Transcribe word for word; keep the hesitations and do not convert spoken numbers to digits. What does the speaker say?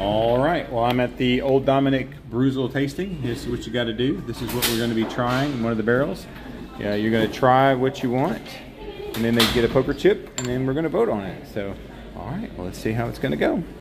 All right, well, I'm at the Old Dominick Bruzel tasting. This is what you got to do. This is what we're going to be trying in one of the barrels. Yeah, you're going to try what you want, and then they get a poker chip, and then we're going to vote on it. So, all right, well, let's see how it's going to go.